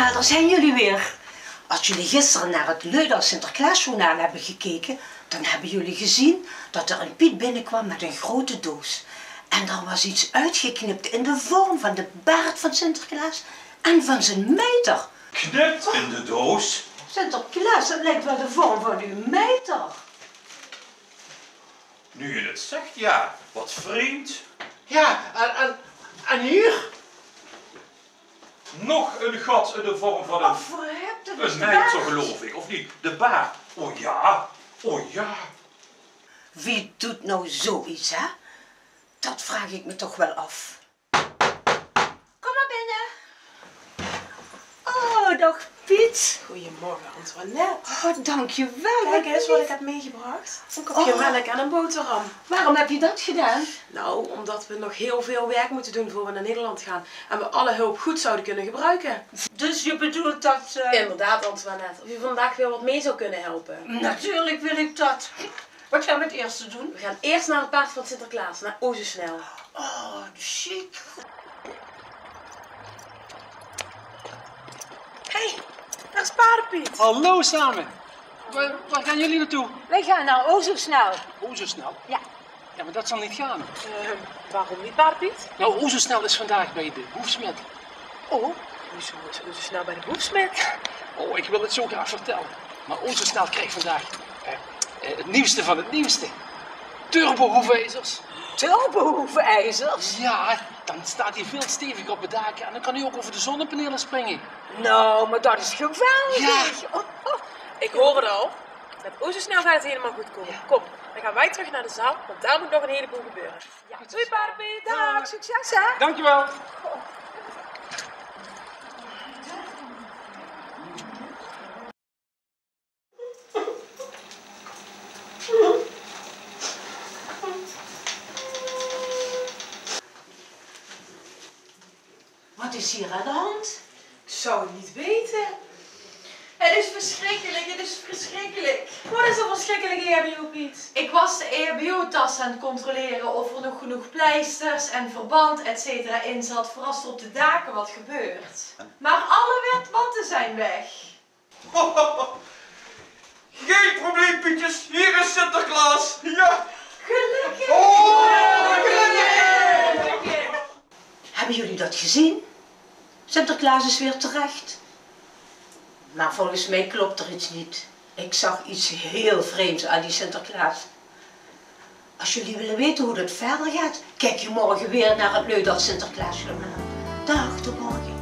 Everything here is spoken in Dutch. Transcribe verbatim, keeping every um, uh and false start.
Ah, daar zijn jullie weer. Als jullie gisteren naar het Leudal Sinterklaasjournaal hebben gekeken, dan hebben jullie gezien dat er een Piet binnenkwam met een grote doos. En er was iets uitgeknipt in de vorm van de baard van Sinterklaas en van zijn mijter. Knipt in de doos? Sinterklaas, dat lijkt wel de vorm van uw mijter. Nu je het zegt, ja. Wat vreemd. Ja, en, en, en hier? Nog een gat in de vorm van een, Of hebt u een mijter, geloof ik, of niet? De baard. Oh ja, oh ja. Wie doet nou zoiets, hè? Dat vraag ik me toch wel af. Kom maar binnen. Oh, dag Piet. Goedemorgen, Antoinette. Oh, dankjewel. Kijk eens wat ik heb meegebracht. Een kopje Oh. melk en een boterham. Waarom heb je dat gedaan? Nou, omdat we nog heel veel werk moeten doen voor we naar Nederland gaan. En we alle hulp goed zouden kunnen gebruiken. Dus je bedoelt dat... Uh... Inderdaad, Antoinette. Of je vandaag weer wat mee zou kunnen helpen. Natuurlijk wil ik dat. Wat gaan we het eerste doen? We gaan eerst naar het paard van Sinterklaas, naar Ozensnel. Oh, chic. Hé, hey, daar is Paardenpiet. Hallo samen. Waar, waar gaan jullie naartoe? Wij gaan naar Ozensnel. Oh, zo snel? Ja. Ja, maar dat zal niet gaan. Uh, waarom niet, Paardenpiet? Nou, oh, zo snel is vandaag bij de hoefsmid. Oh, hoezo is Ozensnel bij de hoefsmid? Oh, ik wil het zo graag vertellen. Maar oh, zo snel krijgt vandaag eh, eh, het nieuwste van het nieuwste. Turbohoefijzers. Turbohoefijzers? Ja, dan staat hij veel steviger op het dak en dan kan hij ook over de zonnepanelen springen. Nou, maar dat is geweldig. Ja. Oh, oh. Ik hoor het al. Met Ozensnel gaat het helemaal goed komen. Kom, dan gaan wij terug naar de zaal, want daar moet nog een heleboel gebeuren. Ja, doei Paardenpiet. Dag, succes hè. Dankjewel. Wat is hier aan de hand? Ik zou het niet weten. Het is verschrikkelijk, het is verschrikkelijk. Wat is er verschrikkelijk in, E H B O, Piet? Ik was de E H B O-tas aan het controleren of er nog genoeg pleisters en verband et cetera in zat voor als er op de daken wat gebeurt. Maar alle wetwatten zijn weg. Geen probleem, Pietjes. Hier is Sinterklaas. Ja. Gelukkig! Oh, gelukkig! Hebben jullie dat gezien? Sinterklaas is weer terecht. Maar volgens mij klopt er iets niet. Ik zag iets heel vreemds aan die Sinterklaas. Als jullie willen weten hoe dat verder gaat, kijk je morgen weer naar het Leudal Sinterklaasjournaal. Dag, tot morgen.